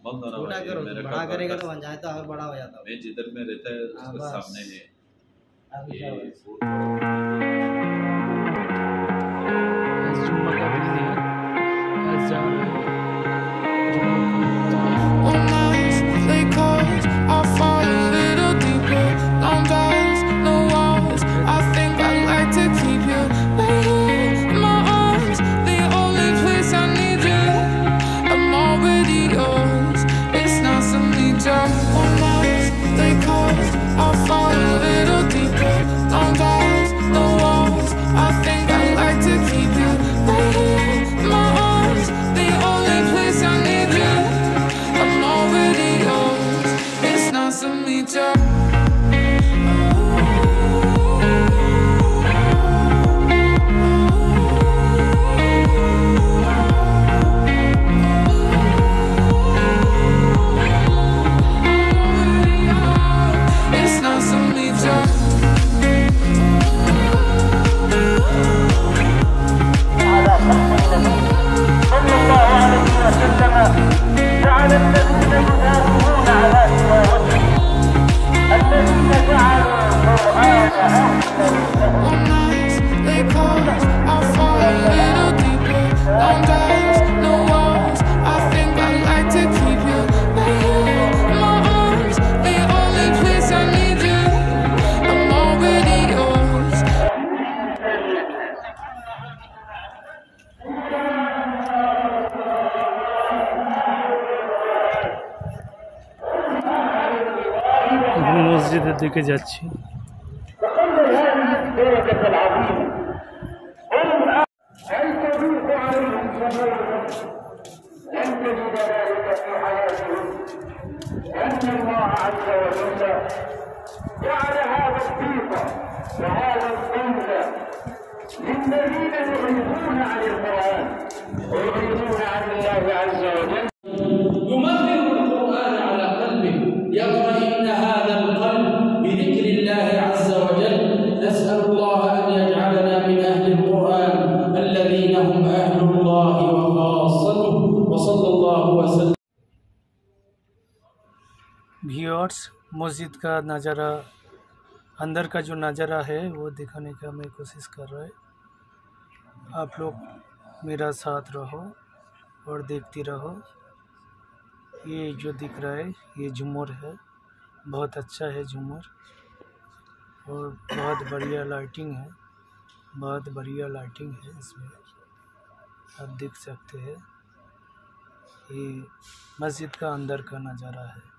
बंद होना छोटा भाई, करो, मेरे बड़ा का करेगा तो बन जाए तो और बड़ा हो जाता है। मैं जिधर में रहता है उसके बस। सामने है अभी ये क्या जुम्मा का दिन है, आज जा रहे हैं One night they calls, I fall a little deeper. Long days, no walls. I think I'd like to keep you right here in my arms. The only place I need you. I'm already yours. It's nice to meet you. One night they calls, I fall a little deeper. Long days, no walls. I think I'd like to keep you right here in my arms. The only place I need you. I'm already yours. It's nice to meet you. It's nice to meet you. على خلق النبي صلى الله عليه وسلم جعل الذين يدافعون على سوى وجهه الذين جعلوا القرآن أهلا One night they call, I fall a little deeper. Long days, no walls. I think I'd like to keep you right here in my arms. The only place I need you. I'm already yours. এখন মসজিদের দিকে যাচ্ছি। الدرجة العظيمة هل تضيق عليهم صدورهم لن تجد ذلك في حياتهم لأن الله عز وجل جعل هذا الضيق وهذا الضنك للذين يعرضون عن القرآن ويعرضون عن الله عز وجل. يمرر القرآن على قلبه يطمئن هذا القلب بذكر الله عز وجل. نسأل الله أن يجعلنا من أهل القرآن الذين هم أهل الله وخاصته. وصلى الله وسلم. Viewers, मस्जिद का नज़ारा, अंदर का जो नज़ारा है वो दिखाने का मैं कोशिश कर रहा है। आप लोग मेरा साथ रहो और देखती रहो। ये जो दिख रहा है ये झूमर है, बहुत अच्छा है झूमर और बहुत बढ़िया लाइटिंग है, बहुत बढ़िया लाइटिंग है इसमें, आप देख सकते हैं। ये मस्जिद का अंदर का नज़ारा है।